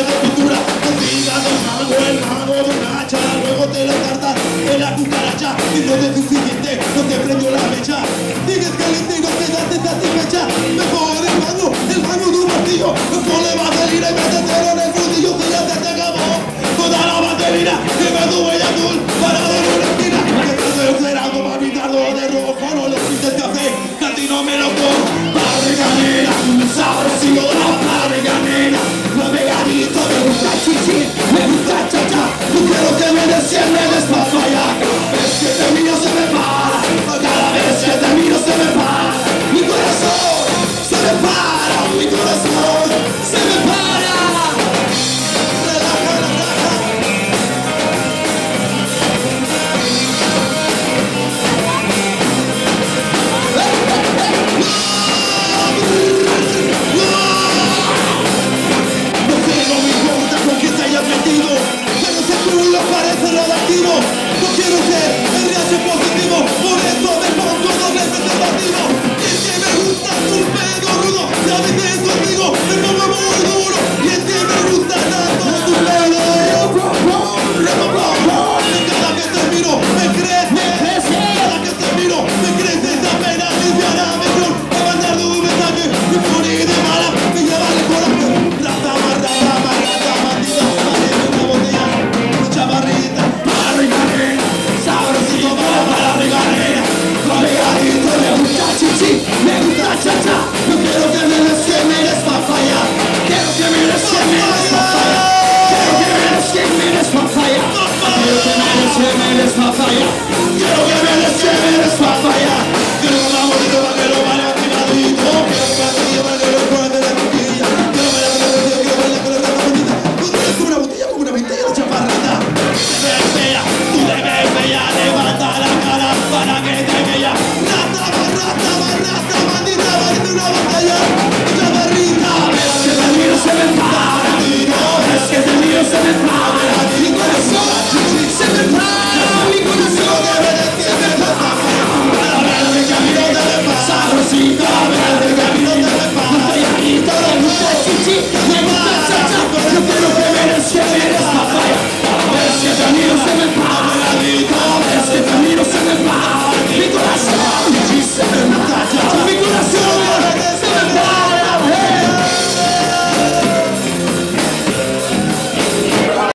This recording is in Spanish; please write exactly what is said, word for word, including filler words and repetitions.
de pintura. Cocina del mago, el mago de una hacha. Luego te lo cartas en la cucaracha. Y no te suficiente, no te prendió la mecha. Sigues caliente y no quedaste satisfecha. Mejor el mango, el mango de un martillo. No le va a salir y métetelo en el fundillo. Que ya se te acabó toda la batería. Que me tuve ya azul parado en una esquina. Que trato de cerrado para pintarlo de rojo. No lo quise que hacer, que a ti no me lo pongo. Barriganera, sabrosito de la barriganera. Lo veganito, me gusta chichi, me gusta cha-cha. No quiero que me des cien, me des pa' fallar. Cada vez que te miro se me para. Cada vez que te miro se me para. Mi corazón se me para. Mi corazón se me para. Relaja, relaja. No sé, no me importa con quién te hayas metido, pero ese culo parece radioactivo. No quiero ser el reacio positivo, por eso me pongo doble preservativo. Y es que me gusta tu pelo rudo, y a veces contigo me pongo muy duro. Y es que me gusta tanto tu pelo. Cada que te miro me crece, cada que te miro me crece esa pena. Y me hará mejor a mandar de un mensaje. Me pone de mala, me lleva el corazón. Rata, rata, rata, bandida, vale, una botella, chavarrita, barriganera, sabrosito para la barriganera. Barriganito, me gusta chichi, me gusta cha-cha. No quiero que me des, que me des pa' fallar. Quiero que me des, que me des pa' fallar. Quiero que me des, que me des pa' fallar. Quiero que me des, que me des pa' fallar.